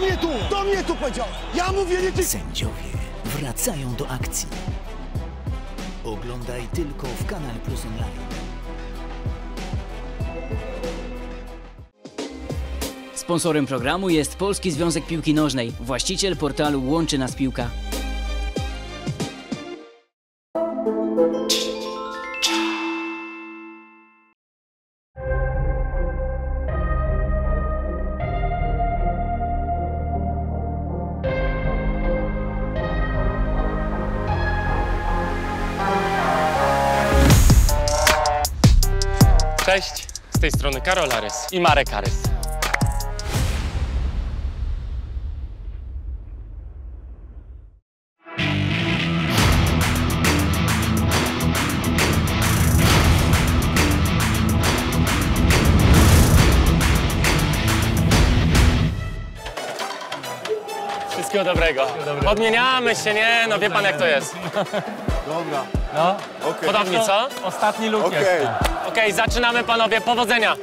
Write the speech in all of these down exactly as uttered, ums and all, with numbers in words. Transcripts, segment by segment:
mnie tu! Do mnie tu powiedział! Ja mówię, nie ty! Sędziowie wracają do akcji. Oglądaj tylko w Kanal Plus Online. Sponsorem programu jest Polski Związek Piłki Nożnej, właściciel portalu Łączy Nas Piłka. Cześć, z tej strony Karol Arys i Marek Arys. Wszystkiego dobrego. Odmieniamy się, nie? No wie pan jak to jest. Dobra. No, Okay. podobnie, co? Ostatni luk Okej. jest. Okej, zaczynamy panowie, powodzenia.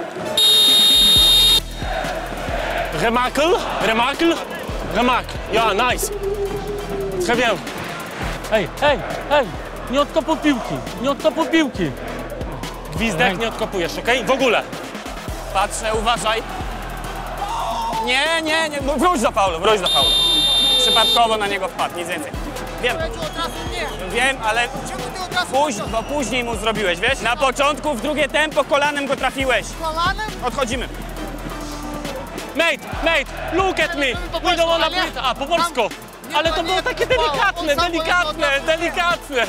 Remarque, remarque, remarque. Ja, nice. Très bien. Hej, hej, hej! Nie odkopuj piłki, nie odkopuj piłki. Gwizdek nie odkopujesz, okej? W ogóle. Patrzę, uważaj. Nie, nie, nie, no wróć do faulu, wróć do faulu. Przypadkowo na niego wpadł, nic więcej. Wiem. Wiem, ale póź, bo później mu zrobiłeś, wiesz? Na początku w drugie tempo kolanem go trafiłeś. Kolanem? Odchodzimy. Mate, mate, look at me. We don't wanna play. A, po polsku. Ale to było takie delikatne, delikatne, delikatne.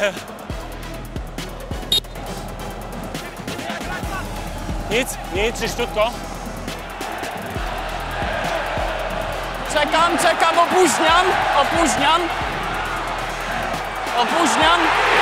Nic, nic, czyściutko. Czekam, czekam, opóźniam, opóźniam. Opóźniam.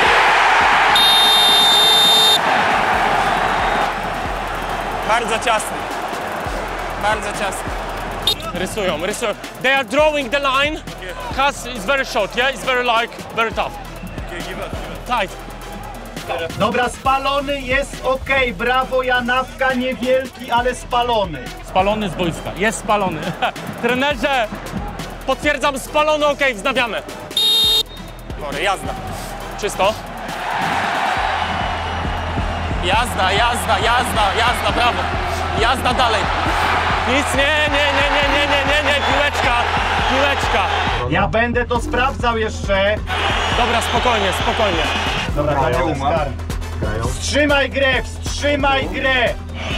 Bardzo ciasny. Bardzo ciasny. Rysują, rysują. They are drawing the line. Cause it's very short, yeah? It's very like, very tough. Tight. Dobra, spalony jest okej, brawo Janawka, niewielki, ale spalony. Spalony z boiska, jest spalony. Trenerze, potwierdzam, spalony, okej, wznawiamy. Chory, jazda. Czysto. Jazda, jazda, jazda, jazda, brawo. Jazda dalej. Nic, nie, nie, nie, nie, nie, nie, nie, nie, piłeczka, piłeczka. Ja będę to sprawdzał jeszcze. Dobra, spokojnie, spokojnie. Dobra, grają, wstrzymaj grę, wstrzymaj grę.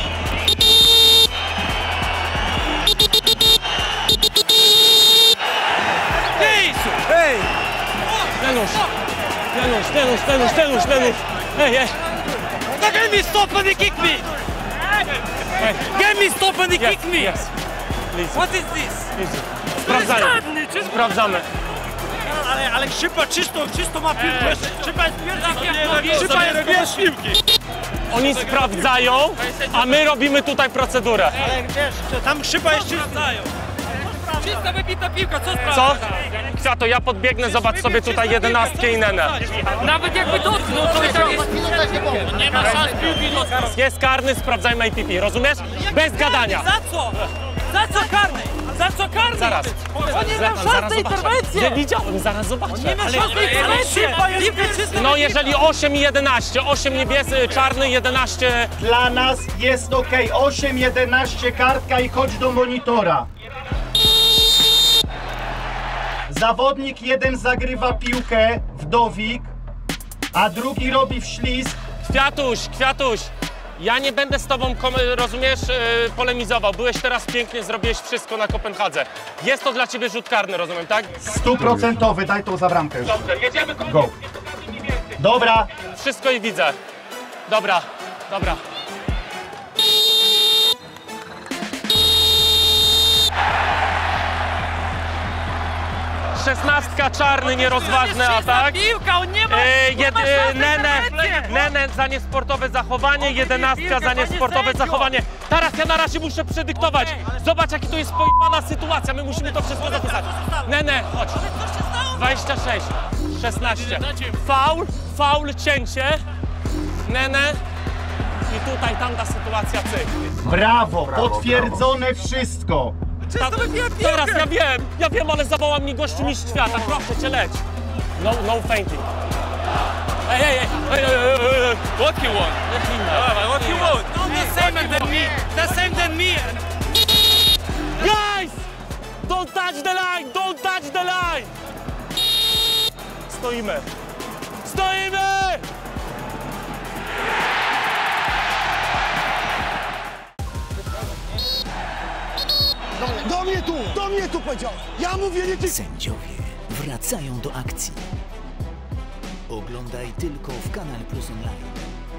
Hej! Janusz, Janusz, Janusz, Janusz, Janusz, Janusz. Hej, hej. Get me stop and he kick me! Get me stop and he Yes, kick me! yes. Please, What is this? easy. Sprawdzamy, sprawdzamy. Ale, ale Krzypa czysto, czysto ma piłkę. Krzypa jest pierwszy. Krzypa jest pierwszy piłki. Oni sprawdzają, a my robimy tutaj procedurę. Ale wiesz, tam Krzypa jest czysto. Czysta wybita piłka, co sprawdza? Co? Kwiato, ja podbiegnę, zobacz sobie tutaj jedenastkę i Nenę. Nawet jakby dotknął, to i tak jest... Nie ma szans piłki dotknąć. Jest karny, sprawdzajmy A P P, rozumiesz? Bez gadania. Za co? Za co karny? Za co karny? Zaraz. On nie ma szans na interwencję. Nie widziałem, zaraz zobaczę. Nie ma szans na interwencję. No jeżeli osiem i jedenaście, osiem niebiesy, czarny, jedenaście... Dla nas jest okej, osiem jedenaście kartka i chodź do monitora. Zawodnik jeden zagrywa piłkę w dowik, a drugi robi wślizg. Kwiatuś, Kwiatuś, ja nie będę z tobą, rozumiesz, yy, polemizował. Byłeś teraz pięknie, zrobiłeś wszystko na Kopenhadze. Jest to dla ciebie rzut karny, rozumiem, tak? Stuprocentowy, daj tą za bramkę już. Dobrze, jedziemy. Go. Dobra. Wszystko i widzę. Dobra, dobra. Szesnastka, czarny, nierozważny atak. Piłka, on nie ma, Yy, nie jed, ma yy, szans na Nenę, interwencję. Nenę za niesportowe zachowanie, jedenastka za niesportowe zachowanie. Teraz ja na razie muszę przedyktować. Zobacz, jaki to jest pojebana sytuacja, my musimy to wszystko zapisać. Nenę, chodź. dwadzieścia sześć, szesnaście. Faul, faul, cięcie. Nenę. I tutaj tamta sytuacja, cyk. Brawo, potwierdzone wszystko. czysto wybiłem piłkę! Teraz ja wiem, ja wiem, ale zawołał mi gościu mistrz świata, proszę cię, leć. No, no fainting. Ej, ej, ej, ej, ej, ej, ej. What he want? Dawaj, what he want? The same than me! The same than me! Guys! Don't touch the line! Don't touch the line! Stoimy. Stoimy! Do mnie tu! Do mnie tu powiedział! Ja mówię nie ty! Sędziowie wracają do akcji. Oglądaj tylko w Kanal Plus Online.